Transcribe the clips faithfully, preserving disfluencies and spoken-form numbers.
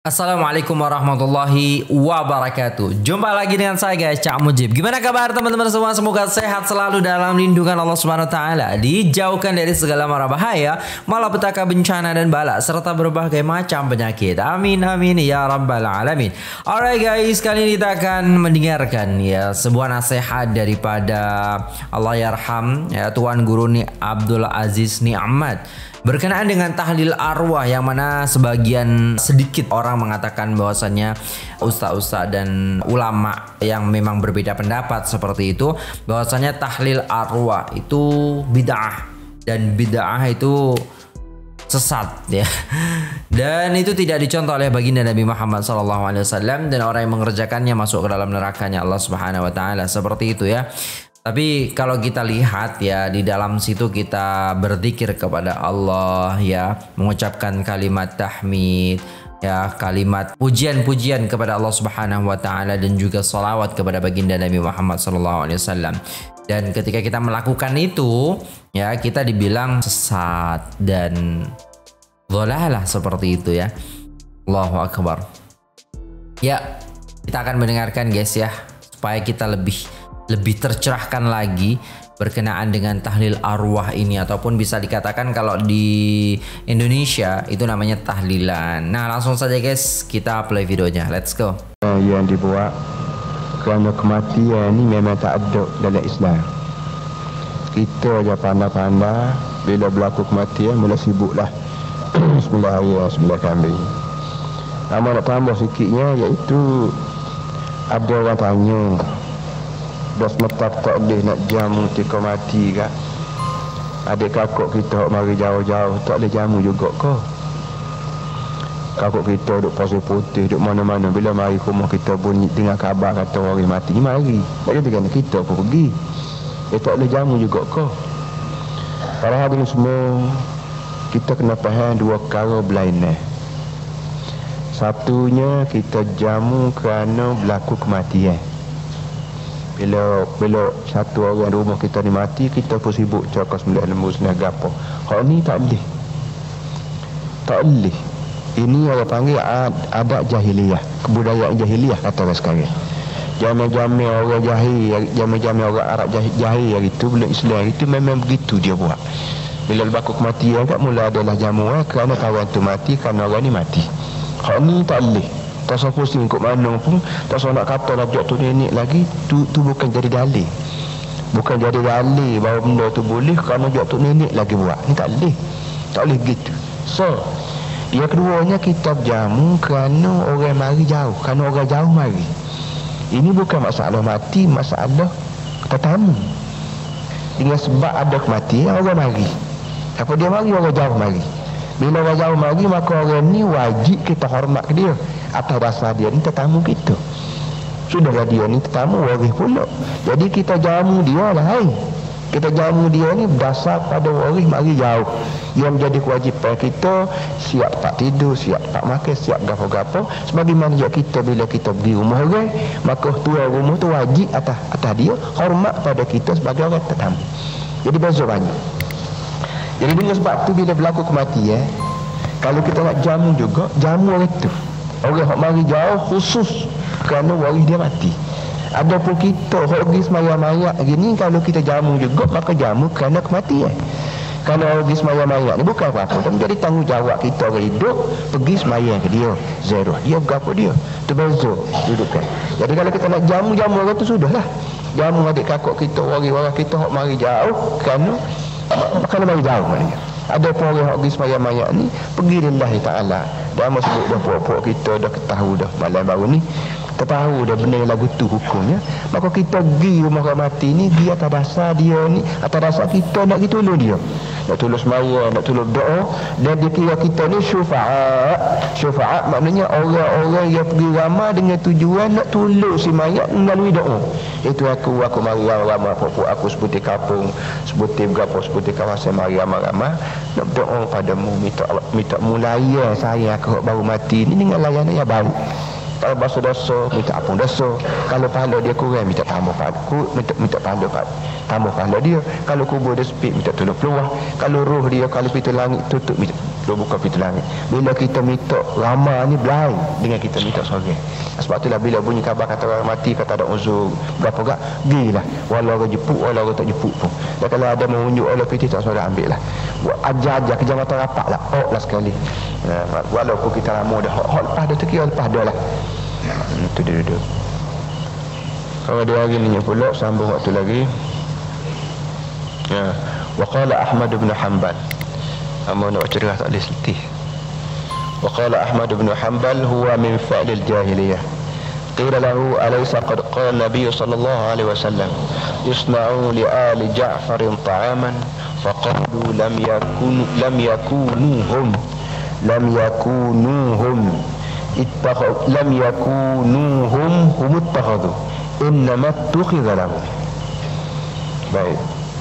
Assalamualaikum warahmatullahi wabarakatuh. Jumpa lagi dengan saya guys, Cak Mujib. Gimana kabar teman-teman semua? Semoga sehat selalu dalam lindungan Allah Subhanahu wa taala, dijauhkan dari segala mara bahaya, malapetaka, bencana dan bala serta berbagai macam penyakit. Amin amin ya rabbal alamin. Alright guys, kali ini kita akan mendengarkan ya sebuah nasihat daripada Allah yarham ya Tuan Guru Ni Abdul Aziz Ni'mat berkenaan dengan tahlil arwah, yang mana sebagian sedikit orang mengatakan bahwasannya ustaz-ustaz dan ulama yang memang berbeda pendapat seperti itu, bahwasannya tahlil arwah itu bid'ah dan bid'ah itu sesat ya, dan itu tidak dicontoh oleh baginda Nabi Muhammad shallallahu alaihi wasallam, dan orang yang mengerjakannya masuk ke dalam nerakanya Allah Subhanahu wa taala, seperti itu ya. Tapi kalau kita lihat ya, di dalam situ kita berzikir kepada Allah ya, mengucapkan kalimat tahmid ya, kalimat pujian-pujian kepada Allah Subhanahu wa taala, dan juga salawat kepada baginda Nabi Muhammad sallallahu alaihi wasallam. Dan ketika kita melakukan itu ya, kita dibilang sesat dan dhalalah seperti itu ya. Allahu akbar. Ya, kita akan mendengarkan guys ya, supaya kita lebih lebih tercerahkan lagi berkenaan dengan tahlil arwah ini, ataupun bisa dikatakan kalau di Indonesia itu namanya tahlilan. Nah, langsung saja guys, kita play videonya. Let's go. Yang dibuat kerana kematian ini memang tak ada dalam Islam. Kita aja pandai-pandai bila berlaku kematian mula sibuklah Bismillah ya, Bismillah kambing. Amal nak tambah sikitnya, iaitu ada orang tanya, dah semetak tak boleh nak jamu ketika mati kak. Adik kakak kita mari jauh-jauh tak boleh jamu juga kau. Kakak kita duduk pasir putih, duduk mana-mana, bila mari ke rumah kita bunyi dengar kabar kata orang mati, mari. Tak kata kita pun pergi. Dia tak boleh jamu juga kau. Para hadirin semua, kita kena faham dua perkara berlainan. Satunya, kita jamu kerana berlaku kematian. Bila bila satu orang di rumah kita ni mati, kita pun sibuk cakap sembilan lembu senaga apa. Hak ni tak boleh. Tak boleh. Ini orang panggil ad, adat jahiliyah, kebudayaan jahiliyah kata orang sekarang. Jamin-jamin orang jahil, jamin-jamin orang Arab jahil, jahil hari itu, belum Islam hari itu memang begitu dia buat. Bila berlaku kematian kat mula adalah jamuan kerana kawan tu mati, kerana orang ni mati. Hak ni tak boleh. Tak usah pusing kot mana pun, tak usah nak kata lah jok tu nenek lagi, tu tu bukan jadi dalil. Bukan jadi dalil bahawa benda tu boleh kerana jok tu nenek lagi buat. Ni tak boleh. Tak boleh gitu. So, yang keduanya, kita jamu kerana orang mari jauh, kerana orang jauh mari. Ini bukan masalah mati, masalah tetamu. Dengan sebab ada kematian, orang mari. Apa dia mari, orang jauh mari. Bila orang jauh mari, maka orang ni wajib kita hormat ke dia. Atas dasar dia ni tetamu kita. Sudahlah dia ni tetamu, waris pula. Jadi kita jamu dia lah hai. Kita jamu dia ni berdasar pada waris mari jauh. Yang menjadi kewajipan kita, siap tak tidur, siap tak makan, siap gapo-gapo. Sebagaimana juga kita bila kita pergi rumah orang, maka tuan rumah tu wajib atas atas dia hormat pada kita sebagai orang tetamu. Jadi beza banyak. Jadi dengan sebab tu bila berlaku kematian, kalau kita nak jamu juga, jamu orang tu. Orang yang mari jauh khusus kerana waris dia mati. Adapun kita orang pergi semayang-mayang gini, kalau kita jamu juga, maka jamu kerana kematian. Kalau orang pergi semayang-mayang ni bukan apa-apa, dan menjadi tanggungjawab kita orang hidup pergi semayang ke dia. Zero. Dia berapa dia? Itu beza dudukan. Jadi kalau kita nak jamu-jamu orang tu sudahlah. Jamu adik kakak kita, waris-waris kita yang mari jauh kerana kerana mari jauh maknanya. Ada pun orang yang pergi semayang-mayang ni pergi lillahi ta'ala. Dah mau sebut dah puak-puak kita dah ketahui dah malam baru ni, ketahui dah benda lagu tu hukumnya. Maka kita pergi rumah orang mati ni, pergi atas dasar dia ni, atas dasar kita nak pergi tolong dia, nak tolong semayang, nak tolong doa. Dan dia kira kita ni syufa'at. Syufa'at maknanya orang-orang yang pergi ramah dengan tujuan nak tolong si mayat melalui doa. Itu aku, aku mari ramah-ramah puak-puak aku sebuti kapung, sebuti berapa, sebuti kawasan, mari ramah-ramah nak berdoa padamu, minta minta mulaya saya aku baru mati ni dengan layanan yang baru. Kalau basuh dosa, minta ampun dosa. Kalau pahala dia kurang, minta tambah pahala, minta minta pahala tambah pahala dia. Kalau kubur dia sempit, minta tolong keluar. Kalau roh dia, kalau pintu langit tutup, minta Dia buka pintu langit. Bila kita minta ramah ni berlain dengan kita minta sorang. Sebab itulah bila bunyi khabar kata orang mati, kata ada uzur berapa gak, gilah. Walau orang jepuk, walau orang tak jepuk pun. Dan kalau ada mengunjuk oleh piti tak saudara ambil lah. Buat ajar-ajar kerja mata rapat lah. Oh lah sekali. Nah, walaupun kita lama dah. Hak lepas dah tu kira lepas dah lah. Hmm, tu dia duduk. Kalau dia hari ni pula sambung waktu lagi. Ya. Wa qala Ahmad bin Hanbal. Amun nak cerita tak boleh letih. Wa qala Ahmad bin Hanbal huwa min fa'lil jahiliyah. Qila lahu alaysa qad qala Nabi sallallahu alaihi wasallam yusna'u li ali Ja'far ta'aman faqalu lam yakunu lam yakunuhum lam yakunuhum ittakhadhu lam yakunuhum hum ittakhadhu innama tukhidha lahum. Baik.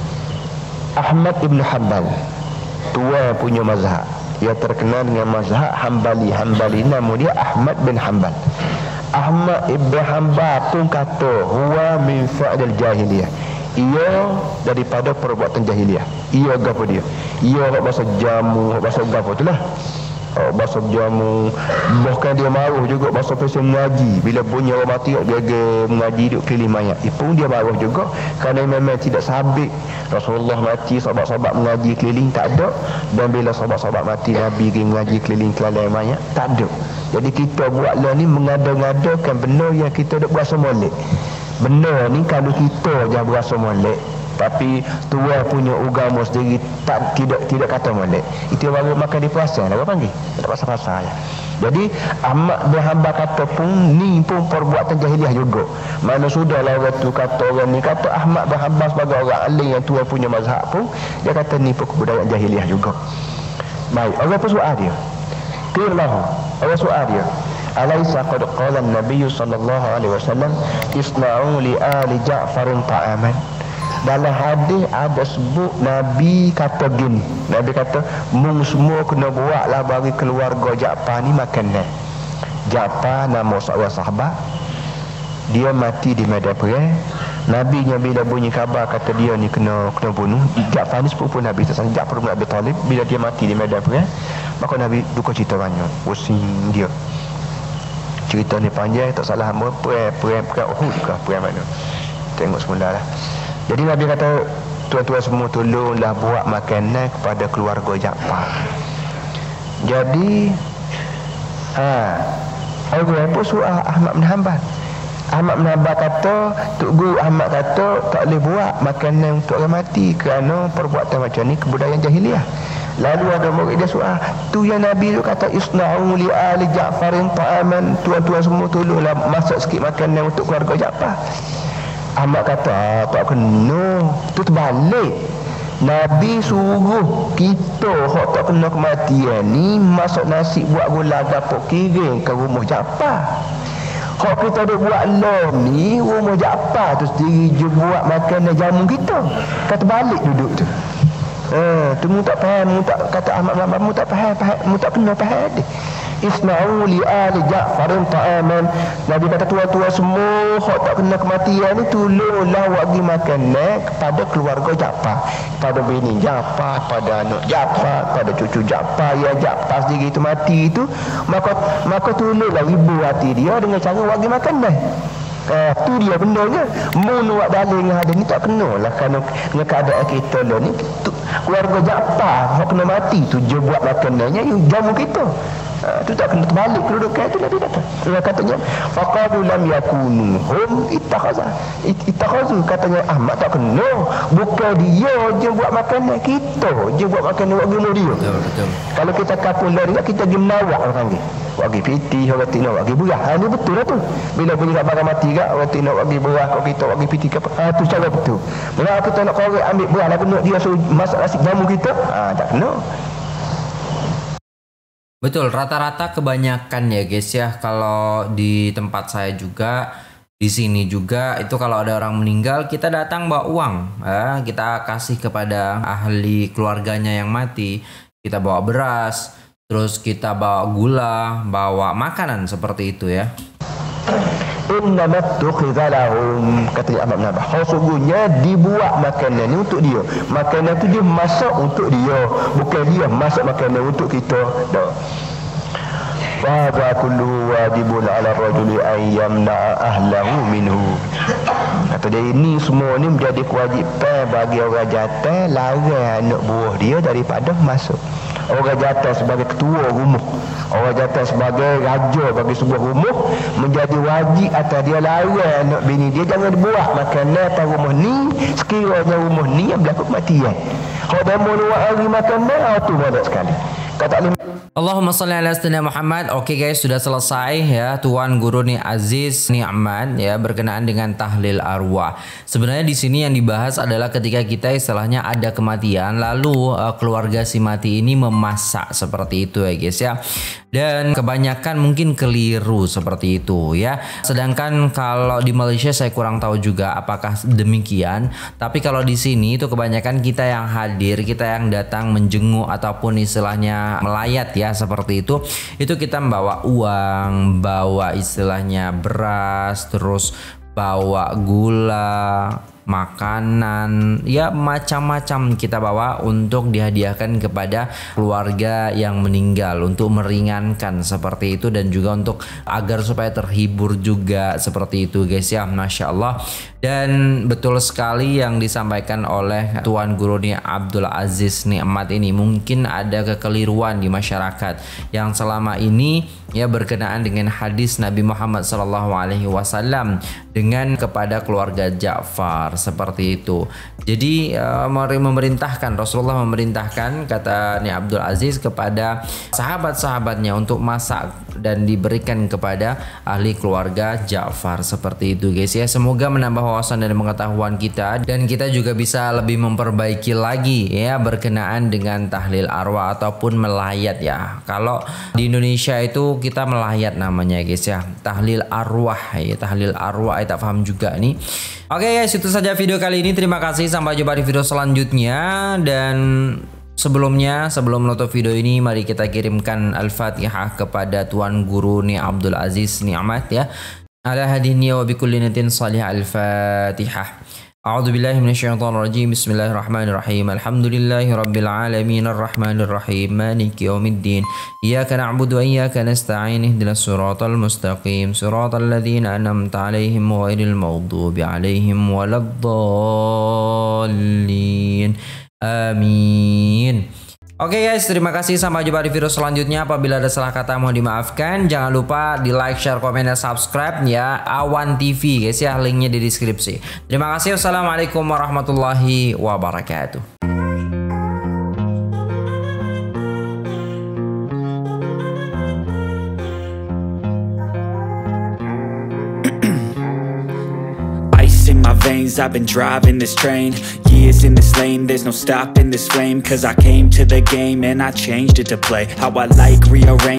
Ahmad ibn Hanbal tua punya mazhab, ia terkenal dengan mazhab Hanbali. Hanbali nama dia Ahmad bin Hanbal. Ahmad ibn Hanbal pun kata huwa min fa'dil jahiliyah, ia daripada perbuatan jahiliyah. Ia gapo dia? Ia bahasa jamu, bahasa gapo itulah. Oh, bahasa jamu. Bahkan dia maruh juga bahasa pasal mengaji. Bila bunyi orang mati dia mengaji duk keliling mayat. Itu dia maruh juga kerana memang tidak sabit Rasulullah mati sahabat-sahabat mengaji keliling tak ada, dan bila sahabat-sahabat mati Nabi pergi mengaji keliling keliling mayat tak ada. Jadi kita buat lah ni mengada-ngadakan benar yang kita dak berasa molek. Benar ni kalau kita je berasa molek, tapi tua punya agama sendiri tak tidak tidak kata molek. Itu baru makan di puasa lah apa panggil? Tak pasal-pasal ya. Jadi Ahmad bin Hanbal kata pun ni pun perbuatan jahiliah juga. Mana sudahlah orang tu kata, orang ni kata Ahmad bin Hanbal sebagai orang alim yang tua punya mazhab pun dia kata ni pun kebudayaan jahiliah juga. Baik, orang apa soal dia? Qirlahu, orang soal dia. Alaysa qad qala an-nabiy sallallahu alaihi wasallam isna'u li ali Ja'far ta'aman. Dalam hadis ada sebut Nabi kata gini. Nabi kata mung semua kena buatlah bagi keluarga Ja'far ni makanan. Ja'far nama seorang sahabat, dia mati di medan perang. Nabi nya bila bunyi khabar kata dia ni kena kena bunuh. Ja'far ni sepupu Nabi sallallahu Ja'far bin Abi Talib, bila dia mati di medan perang, maka Nabi duka cita banyak pusing dia. Cerita ni panjang, tak salah hamba perang perang perang Uhud ke perang mana. Tengok semula lah. Jadi Nabi kata tuan-tuan semua tolonglah buat makanan kepada keluarga Ja'far. Jadi ha orang apa suruh Ahmad bin Hanbal. Ahmad bin Hanbal kata, Tok Guru Ahmad kata tak boleh buat makanan untuk orang mati kerana perbuatan macam ni kebudayaan jahiliah. Lalu ada murid dia soal, tu yang Nabi tu kata isna'u li ali Ja'farin ta'aman, tuan-tuan semua tolonglah masak sikit makanan untuk keluarga Ja'far. Ahmad kata, ah, tak kena. Tu terbalik. Nabi suruh kita hak tak kena kematian ni masak nasi buat gula gapo kirim ke rumah Ja'far. Hak kita duk buat lom ni rumah Ja'far tu sendiri je buat makanan jamu kita. Kata balik duduk tu. Eh, tu mu tak faham, mu tak kata Ahmad Ahmad mu tak faham, faham mu tak kena faham dia. Isna'u li ali Ja'farin ta'aman. Nabi kata tua-tua semua hak tak kena kematian ni tolonglah bagi makanan kepada keluarga Ja'far, pada bini Ja'far, pada anak Ja'far, pada cucu Ja'far yang Ja'far sendiri tu mati tu, maka maka tolonglah ibu hati dia dengan cara bagi makanan. Eh, tu dia benarnya. Mun buat dalil dengan hadis ni tak kenalah kerana dengan keadaan kita lah ni tu, keluarga Ja'far hak kena mati tu je buat makanannya yang jamu kita. Uh, tu tak kena terbalik kedudukan itu Nabi kata. Dia katanya faqadu lam yakunu hum ittakhaza ittakhazu, katanya Ahmad tak kena, bukan dia je buat makanan, kita je buat makanan buat guna dia. Betul, betul. Kalau kita kapun dari kita pergi melawak orang panggil. Bagi piti orang tina bagi beras. Ha ni betul lah tu. Bila bunyi kat barang mati gak orang tina bagi beras kau kita bagi piti ke ha tu cara betul. Bila kita nak korek ambil beras lah kena dia suruh masak nasi jamu kita. Ha tak kena. Betul, rata-rata kebanyakan ya guys ya, kalau di tempat saya juga, di sini juga, itu kalau ada orang meninggal kita datang bawa uang, ya, kita kasih kepada ahli keluarganya yang mati, kita bawa beras, terus kita bawa gula, bawa makanan seperti itu ya. innamat tukhidha lahum, kata Ahmad bin Hanbal, sesungguhnya dibuat makanan ni untuk dia. Makanan tu dia masak untuk dia, bukan dia masak makanan untuk kita. Dah. Fahadha kulluhu wajibun ala rajuli an yamna'a ahlahu minhu. Kata dia, ini semua ni menjadi kewajipan bagi orang jantan larang anak buah dia daripada masuk. Orang jantan sebagai ketua rumah, orang jantan sebagai raja bagi sebuah rumah, menjadi wajib atas dia larang anak bini dia jangan buat makanan atas rumah ni sekiranya rumah ni yang berlaku kematian. Kalau dia mau buat hari makanan, tu banyak sekali. Kata alim Allahumma salli ala sayyidina Muhammad. Oke guys, sudah selesai ya Tuan Guru Ni Aziz Ni'mat ya berkenaan dengan tahlil arwah. Sebenarnya di sini yang dibahas adalah ketika kita istilahnya ada kematian, lalu uh, keluarga si mati ini memasak seperti itu ya guys ya. Dan kebanyakan mungkin keliru seperti itu ya. Sedangkan kalau di Malaysia saya kurang tahu juga apakah demikian. Tapi kalau di sini itu kebanyakan kita yang hadir, kita yang datang menjenguk ataupun istilahnya melayat ya seperti itu. Itu kita membawa uang, bawa istilahnya beras, terus bawa gula, makanan, ya macam-macam kita bawa untuk dihadiahkan kepada keluarga yang meninggal untuk meringankan seperti itu, dan juga untuk agar supaya terhibur juga seperti itu guys ya. Masya Allah. Dan betul sekali yang disampaikan oleh Tuan Guru Ni Abdul Aziz Ni'mat ini. Mungkin ada kekeliruan di masyarakat yang selama ini ya berkenaan dengan hadis Nabi Muhammad Sallallahu Alaihi Wasallam dengan kepada keluarga Ja'far seperti itu. Jadi uh, memerintahkan, Rasulullah memerintahkan, kata Ni Abdul Aziz, kepada sahabat-sahabatnya untuk masak dan diberikan kepada ahli keluarga Ja'far seperti itu guys ya. Semoga menambah wawasan dan pengetahuan kita, dan kita juga bisa lebih memperbaiki lagi ya berkenaan dengan tahlil arwah ataupun melayat ya. Kalau di Indonesia itu kita melayat namanya guys ya, tahlil arwah ya, tahlil arwah saya tak paham juga nih. Oke guys, itu saja video kali ini. Terima kasih, sampai jumpa di video selanjutnya. Dan sebelumnya, sebelum menutup video ini, mari kita kirimkan Al-Fatihah kepada Tuan Guru Ni Abdul Aziz Ni'mat ya. Ala hadini wa bikulli niyatin salihah. Al-Fatihah. A'udzu billahi minasyaitonir rajim. Bismillahirrahmanirrahim. Alhamdulillahi rabbil alamin arrahmanir rahim maliki yaumiddin. Iyyaka na'budu wa iyyaka nasta'in. Ihdinas siratal mustaqim. Siratal ladzina an'amta 'alaihim ghairil maghdubi 'alaihim waladdallin. Amin. Oke guys, terima kasih, sampai jumpa di video selanjutnya. Apabila ada salah kata mohon dimaafkan. Jangan lupa di like, share, komen, dan subscribe ya Awan T V guys ya, linknya di deskripsi. Terima kasih. Wassalamualaikum warahmatullahi wabarakatuh. In my veins, I've been driving this train, years in this lane, there's no stopping this flame, cause I came to the game and I changed it to play how I like, rearrange